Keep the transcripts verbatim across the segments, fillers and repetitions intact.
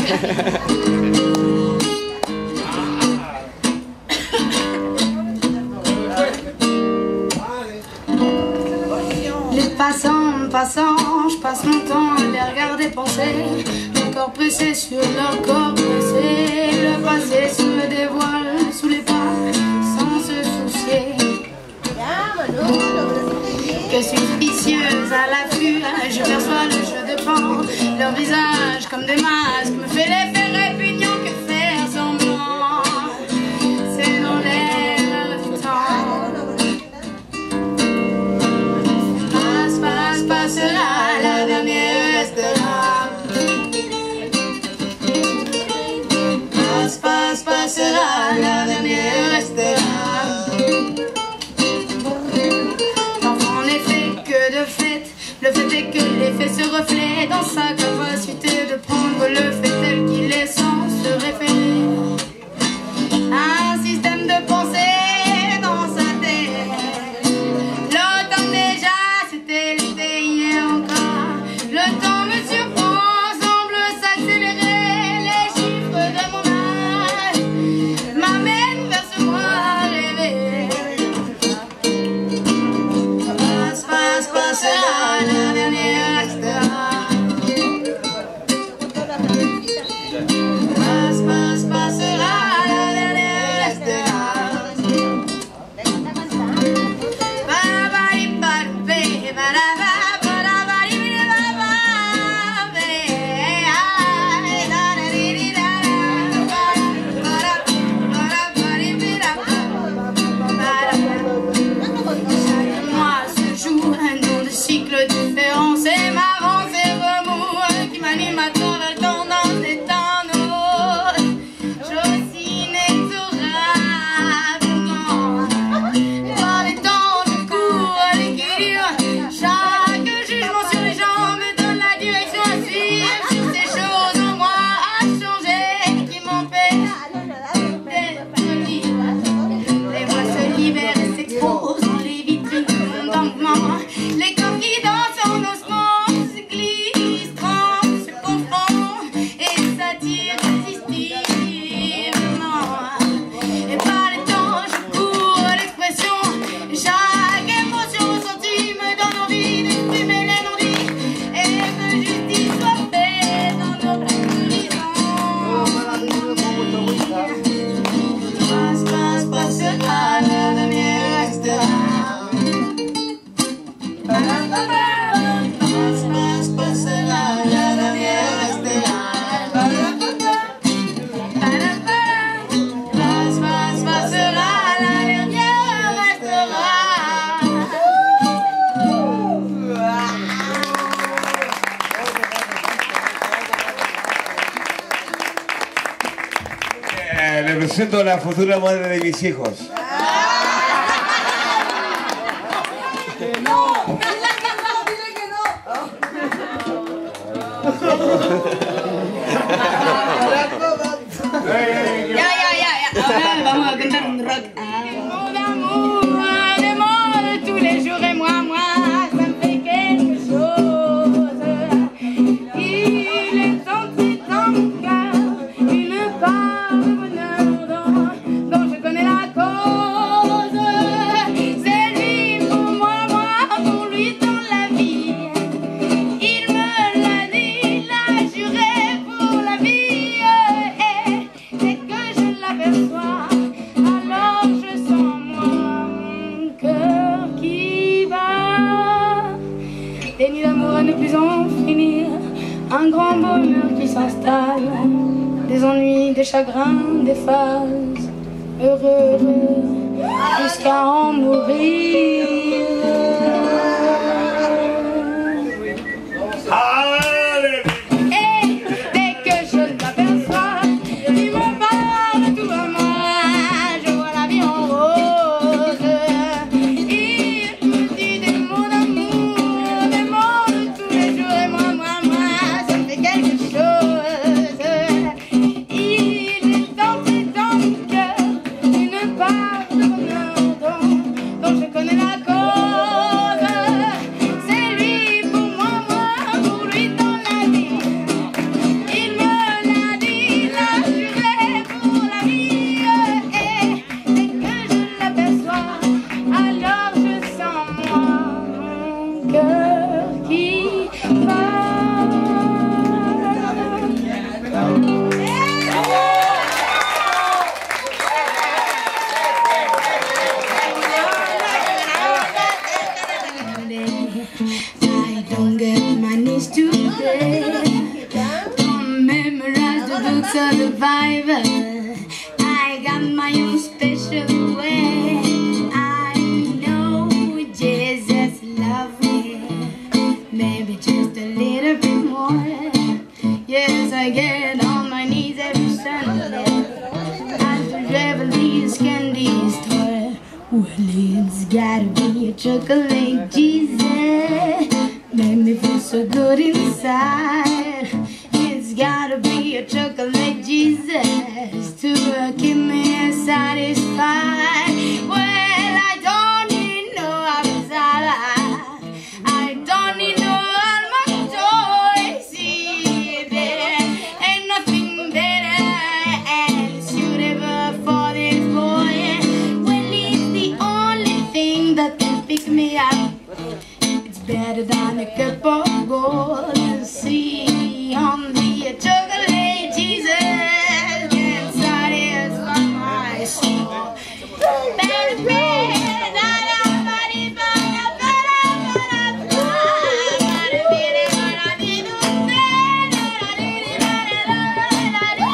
Les passants, passants, je passe mon temps à les regarder penser. Mon corps pressé sur leur corps pressé. Le passé se dévoile sous les pas sans se soucier. Que suspicieuse à l'affût, je perçois le jeu de pan. Leur visage comme des masques me fait l'effet répugnant que faire semblant. C'est dans l'air du temps. Passe, passe, passera, la dernière restera. Passe, passe, passera, la dernière restera. Le fait est que l'effet se reflète dans sa capacité de prendre le fait tel qu'il est sans se référer. Un système de pensée dans sa tête. L'automne déjà, c'était l'été hier encore. Le temps me surprend, semble s'accélérer. Les chiffres de mon âge m'amènent vers ce moi rêvé. Passe, passe, passera. Le presento a la futura madre de mis hijos. ¡Que no! ¡Dile que no! ¡Dile que no! Ya, ya, ya, ya. Ahora vamos a cantar un rock. Mon amour, demande tous les jours et moi, moi, ça me fait quelque chose. Il est entré dans mon cœur une part de bonheur dont, dont je connais la cause. C'est lui pour moi, moi pour lui dans la vie. Il me l'a dit, l'a juré pour la vie. Et dès que je l'aperçois, alors je sens moi mon cœur qui bat. Des nuits d'amour à ne plus en finir, un grand bonheur qui s'installe, des ennuis, des chagrins, des phases, heureux, heureux, jusqu'à en mourir. Et dès que je l'aperçois, il me parle tout à moi, je vois la vie en rose. Il me dit des mots d'amour, des mots de tous les jours, et moi, moi, moi, ça me fait quelque chose. Il est entré dans mon cœur une part de bonheur dont, dont je connais la survivor. I got my own special way. I know Jesus loves me, maybe just a little bit more. Yes, I get on my knees every Sunday at the Revelries candy store. Well, it's gotta be a chocolate Jesus, make me feel so good inside. It's gotta be a chocolate Jesus to uh, keep me satisfied. Well, I don't need no outside, I don't need no almond joy. See, there ain't nothing better and suitable for this boy. Well, it's the only thing that can pick me up. It's better than a cup of gold. See, on the chocolate Jesus can satisfy my soul. Better bread, da da ba di ba da ba da ba da ba. Better be the one I did do that, da da di di da da da da da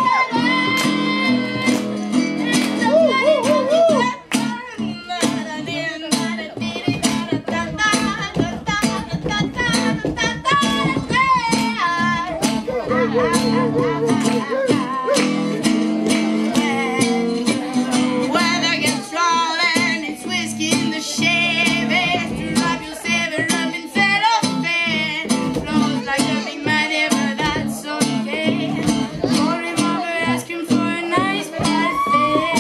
weather gets rolling, it's whiskey in the Chevy. Drive yourself a rubbing cellophane. Flows like a big mighty, but that's okay. Pour him over, ask him for a nice parfait.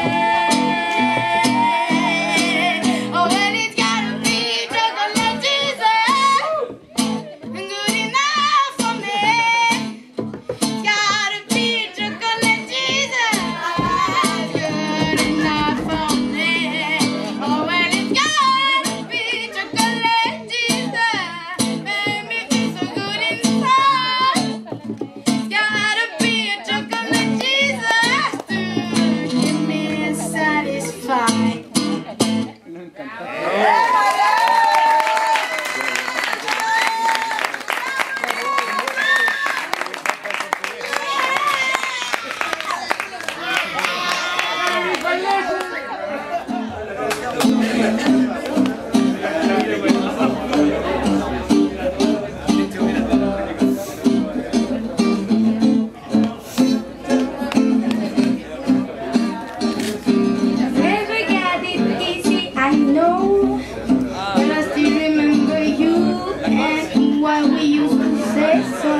Oh, well, it's gotta be chocolate Jesus, good enough for me. It's gotta be chocolate Jesus, good enough for me. Oh, well, it's gotta be chocolate Jesus, make me feel so good inside. It's gotta be a chocolate Jesus to keep me satisfied. Never got it easy, I know, but I still remember you and what we used to say so.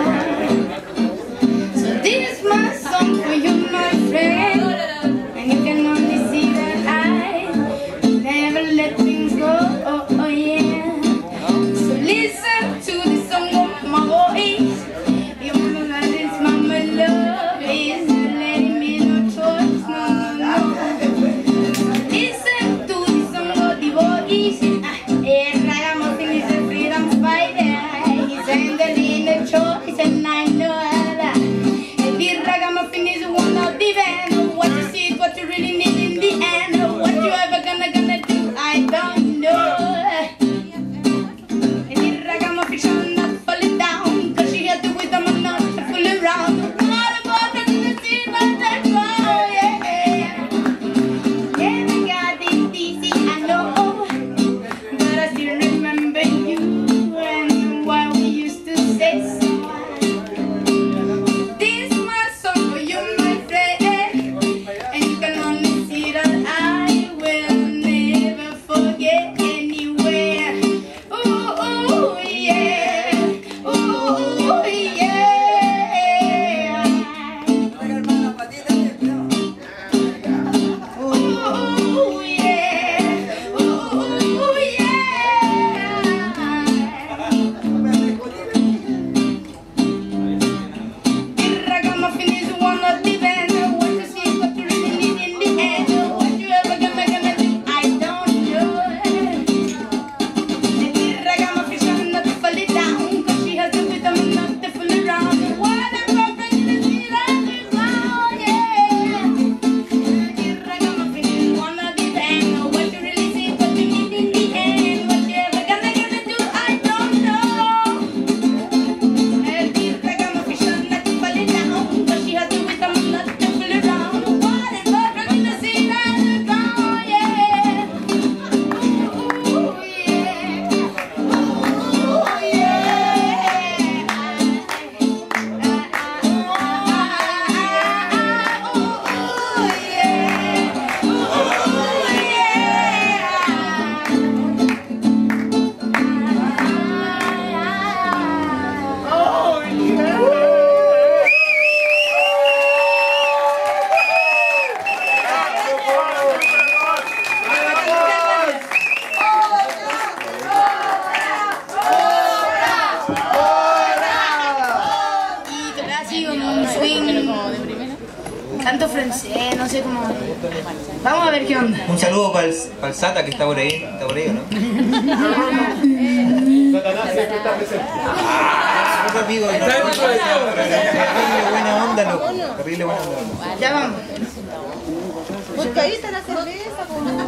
So this is my song for you, my friend, and you can only see that I never let things go, oh, oh yeah. So listen to the song of my voice. You remember that it's mama love is letting me no choice, no, no, no. Listen to the song of the voice. Vamos a ver qué onda. Un saludo para el, para el Sata que está por ahí. ¿Está por ahí o no? Satanás siempre está presente. Ah, es amigo. Terrible buena onda, loco. Terrible buena onda. Ya vamos. Porque ahí está la cerveza.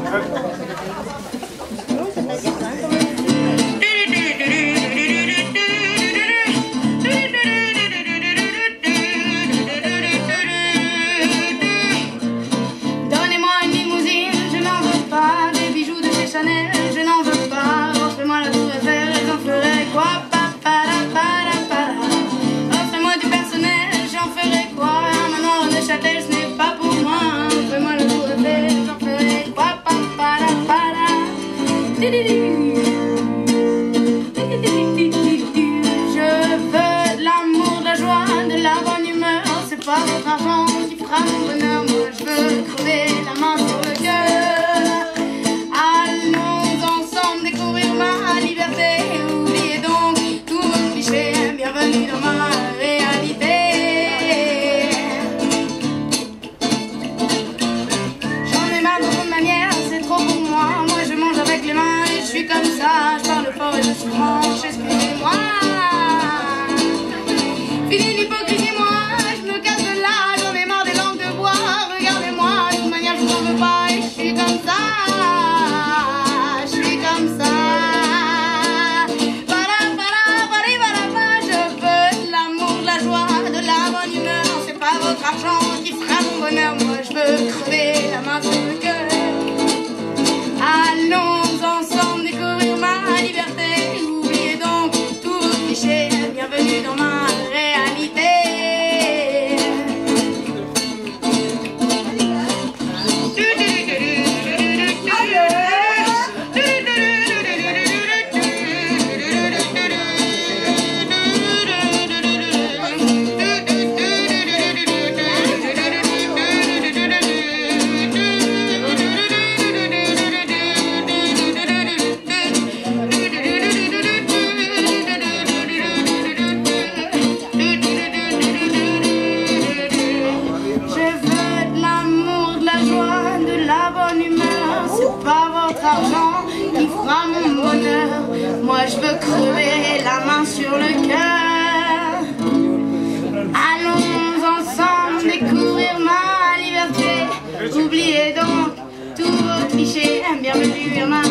Donnez-moi une limousine, je n'en veux pas. Des bijoux de chez Chanel, je n'en veux pas. Offrez-moi la tour Eiffel, j'en ferai quoi? Offrez-moi du personnel, j'en ferai quoi? Un manoir de Châtel, ce n'est pas pour moi. Offrez-moi la tour Eiffel, j'en ferai quoi? Je veux de l'amour, de la joie, de la bonne humeur. C'est pas votre argent qui fera mon bonheur. Moi je veux crever la main sur le cœur. Allons ensemble découvrir ma liberté. Oubliez donc tous vos clichés. Bienvenue dans ma réalité. J'en ai marre de votre manière, c'est trop pour moi. Moi je mange avec les mains et je suis comme ça. Je parle fort et je suis franche, excusez-moi. Fini l'hypocrisie, moi je me casse de là. J'en ai marre des langues de bois. Regardez-moi, de toute manière je n'en veux pas. Et je suis comme ça. Je suis comme ça. Para, para, para, para, para. Je veux de l'amour, de la joie, de la bonne humeur. C'est pas votre argent qui fera mon bonheur. Moi je veux crever la main sur le cœur. Allons ensemble découvrir ma liberté. Oubliez donc tous vos clichés. Bienvenue dans ma réalité. Qui fera mon bonheur. Moi je veux crever la main sur le cœur. Allons ensemble découvrir ma liberté. Oubliez donc tous vos clichés. Bienvenue à ma